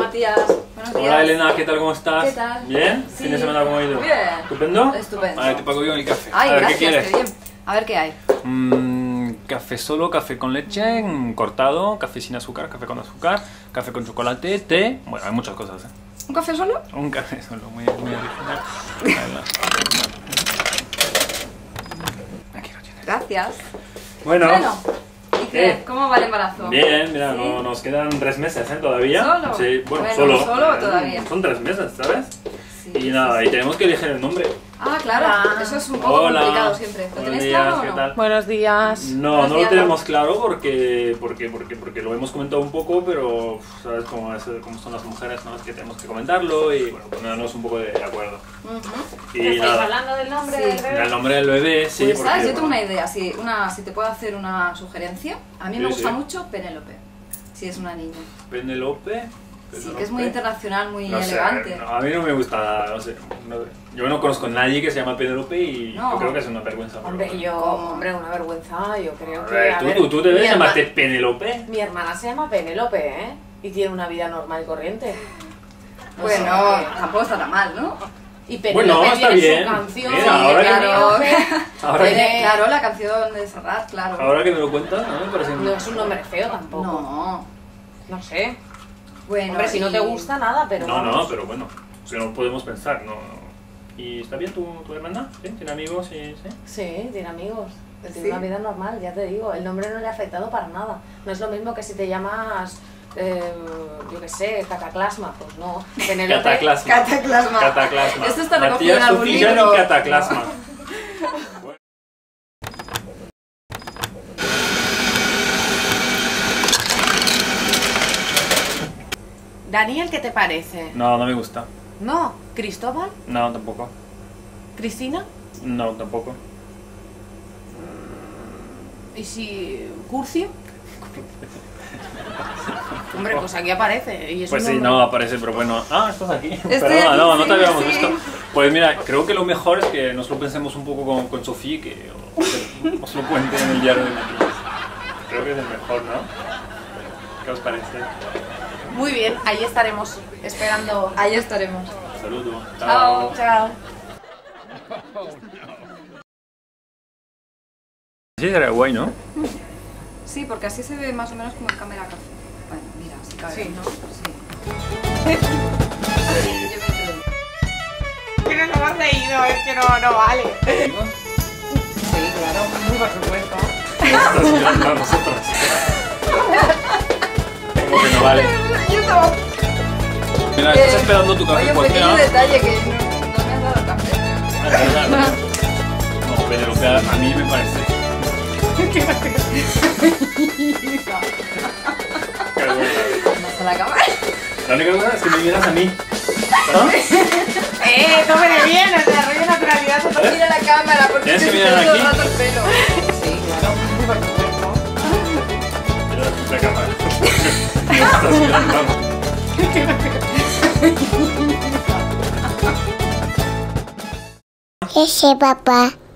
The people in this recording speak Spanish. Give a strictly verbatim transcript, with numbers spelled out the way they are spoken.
Matías. Buenos días. Hola Elena, ¿qué tal? ¿Cómo estás? ¿Qué tal? ¿Bien? Sí. ¿Fin de semana cómo ha ido? Bien. ¿Estupendo? Estupendo. A ver, te pago yo el café. Ay, a ver, gracias, ¿qué quieres? qué bien. A ver qué hay. Mm, café solo, café con leche, mm, cortado, café sin azúcar, café con azúcar, café con chocolate, té... Bueno, hay muchas cosas, ¿eh? ¿Un café solo? Un café solo, muy, muy original. Aquí lo tienes. Gracias. Bueno, Bueno, ¿y qué? ¿qué? ¿Cómo va el embarazo? bien, mira, ¿Sí? no- nos quedan tres meses, ¿eh? Todavía. ¿Solo? Sí, bueno, Bueno, solo. solo Eh, todavía. Son tres meses, ¿sabes? Sí, Y sí, nada, sí. y tenemos que elegir el nombre. Ah, claro, Hola. eso es un poco Hola. complicado siempre. ¿Lo Buenos tenéis días, claro o ¿qué no? tal? Buenos días. No, Buenos no lo días, tenemos claro porque, porque, porque, porque lo hemos comentado un poco, pero uf, sabes cómo, es, cómo son las mujeres, ¿no? Es que tenemos que comentarlo y bueno, ponernos un poco de acuerdo. Ujú. Y ¿Estáis nada, hablando del nombre Sí. del bebé? el nombre del bebé, sí, Pues, porque, ¿sabes? Yo tengo bueno, una idea, si, una, si te puedo hacer una sugerencia. A mí me Sí, gusta sí. mucho Penélope, si es una niña. Penélope. Sí, que es muy internacional, muy No sé, elegante. no, a mí no me gusta, no sé, no- yo no conozco a nadie que se llama Penélope y No. yo creo que es una vergüenza. pero Hombre, bueno. yo, ¿Cómo? hombre, una vergüenza, yo creo A que... ver, a tú, ver, tú, tú debes mi llamarte herma- Penélope. Mi hermana se llama Penélope, ¿eh? Y tiene una vida normal y corriente. O Bueno, sea que- tampoco está tan mal, ¿no? Y Penélope Bueno, está tiene bien. su canción. Mira, y ahora que- claro. Penélope- Ahora que, Tiene- Claro, la canción de Serrat, claro. ahora que me lo cuentas, no me parece... No es un nombre feo tampoco. No. No sé. Bueno, Hombre, si no y- te gusta nada, pero No, no, vamos. pero bueno, si no podemos pensar, no, no. ¿Y está bien tu, tu hermana? ¿Sí? ¿Tiene amigos? Sí, sí. Sí, tiene amigos. Tiene ¿Sí? una vida normal, ya te digo. El nombre no le ha afectado para nada. No es lo mismo que si te llamas, eh, yo qué sé, Cataclasma. Pues no. Penélope- Cataclasma. Cataclasma. Cataclasma. Esto está recogido en Matías algún Sofía libro. y Cataclasma. Daniel, ¿qué te parece? No, no me gusta. No. ¿Cristóbal? No, tampoco. ¿Cristina? No, tampoco. ¿Y si Curcio? Hombre, pues aquí aparece. Y es Pues un sí, nombre- no aparece, pero bueno. Ah, estás aquí. Estoy Perdona, aquí, no, no sí, te habíamos sí. visto. Pues mira, creo que lo mejor es que nos lo pensemos un poco con, con Sofía, que os, os lo cuente en el diario de Matías. Creo que es el mejor, ¿no? ¿Qué os parece? Muy bien, ahí estaremos esperando. Ahí estaremos. Saludos. Chao. Chao. Sí, sería guay, ¿no? Sí, porque así se ve más o menos como en cámara café. Bueno, mira, así cabe, Sí. ¿no? Sí. Yo me creo. Que nos hemos reído, es que no, no vale. Sí, claro. Por supuesto. Estás mirando a nosotros. Como que no vale. Yo estaba... Mira, estás esperando tu café Oye, un cualquiera. pequeño detalle que no, no me has dado café. Ah, es verdad. No, Penélope a a mí me parece. Qué vergüenza. Vas a la cámara. La única cosa es que me miras a mí. ¿No? Eh, no me de bien, o sea, rollo naturalidad total. Mira la cámara porque Tienes te que estoy mirar todo el aquí. rato el pelo. Sí, claro. Por supuesto. Mira la cámara. Estás mirando, vamos. Ese papá.